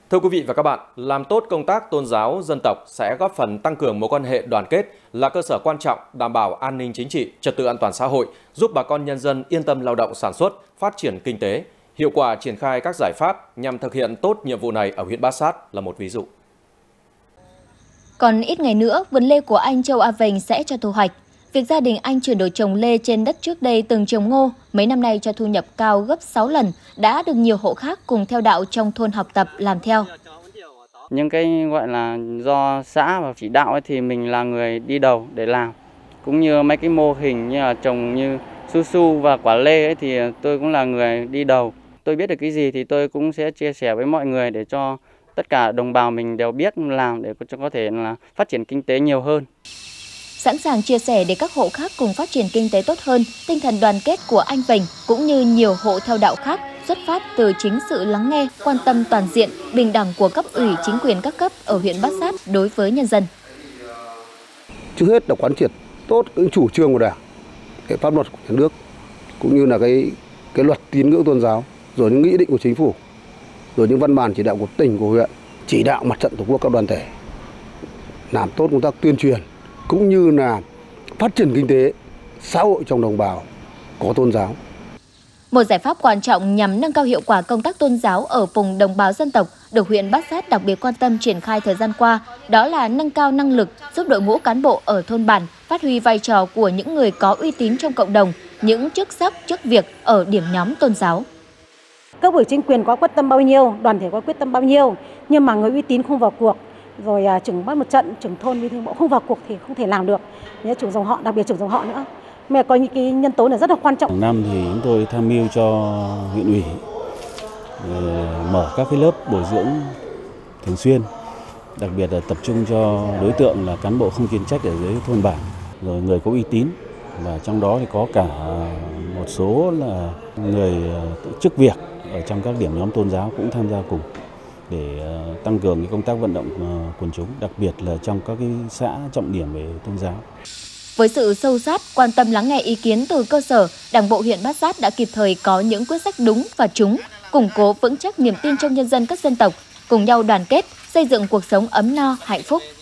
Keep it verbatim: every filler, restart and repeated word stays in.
Thưa quý vị và các bạn, làm tốt công tác tôn giáo dân tộc sẽ góp phần tăng cường mối quan hệ đoàn kết, là cơ sở quan trọng đảm bảo an ninh chính trị, trật tự an toàn xã hội, giúp bà con nhân dân yên tâm lao động sản xuất, phát triển kinh tế. Hiệu quả triển khai các giải pháp nhằm thực hiện tốt nhiệm vụ này ở huyện Bát Sát là một ví dụ. Còn ít ngày nữa, vườn lê của anh Châu A Vành sẽ cho thu hoạch. Việc gia đình anh chuyển đổi trồng lê trên đất trước đây từng trồng ngô, mấy năm nay cho thu nhập cao gấp sáu lần, đã được nhiều hộ khác cùng theo đạo trong thôn học tập làm theo. Những cái gọi là do xã và chỉ đạo ấy thì mình là người đi đầu để làm. Cũng như mấy cái mô hình như là trồng như su su và quả lê ấy thì tôi cũng là người đi đầu. Tôi biết được cái gì thì tôi cũng sẽ chia sẻ với mọi người để cho tất cả đồng bào mình đều biết làm để cho có thể là phát triển kinh tế nhiều hơn. Sẵn sàng chia sẻ để các hộ khác cùng phát triển kinh tế tốt hơn, tinh thần đoàn kết của anh Vành cũng như nhiều hộ theo đạo khác xuất phát từ chính sự lắng nghe, quan tâm toàn diện, bình đẳng của cấp ủy chính quyền các cấp ở huyện Bát Sát đối với nhân dân. Trước hết là quán triệt tốt những chủ trương của Đảng, cái pháp luật của nhà nước, cũng như là cái cái luật tín ngưỡng tôn giáo, rồi những nghị định của chính phủ, rồi những văn bản chỉ đạo của tỉnh, của huyện, chỉ đạo mặt trận tổ quốc các đoàn thể làm tốt công tác tuyên truyền, cũng như là phát triển kinh tế xã hội trong đồng bào có tôn giáo. Một giải pháp quan trọng nhằm nâng cao hiệu quả công tác tôn giáo ở vùng đồng bào dân tộc được huyện Bát Sát đặc biệt quan tâm triển khai thời gian qua, đó là nâng cao năng lực, giúp đội ngũ cán bộ ở thôn bản phát huy vai trò của những người có uy tín trong cộng đồng, những chức sắc, chức việc ở điểm nhóm tôn giáo. Cấp ủy chính quyền có quyết tâm bao nhiêu, đoàn thể có quyết tâm bao nhiêu, nhưng mà người uy tín không vào cuộc, rồi trưởng ban mặt trận, trưởng thôn, bí thư bộ không vào cuộc thì không thể làm được. Nhớ trưởng dòng họ, đặc biệt trưởng dòng họ nữa. Mẹ có những cái nhân tố này rất là quan trọng. Hàng năm thì chúng tôi tham mưu cho huyện ủy mở các cái lớp bồi dưỡng thường xuyên, đặc biệt là tập trung cho đối tượng là cán bộ không chuyên trách ở dưới thôn bản, rồi người có uy tín, và trong đó thì có cả một số là người chức việc ở trong các điểm nhóm tôn giáo cũng tham gia cùng để tăng cường cái công tác vận động quần chúng, đặc biệt là trong các cái xã trọng điểm về tôn giáo. Với sự sâu sát, quan tâm lắng nghe ý kiến từ cơ sở, Đảng bộ huyện Bát Sát đã kịp thời có những quyết sách đúng và trúng, củng cố vững chắc niềm tin trong nhân dân các dân tộc, cùng nhau đoàn kết, xây dựng cuộc sống ấm no, hạnh phúc.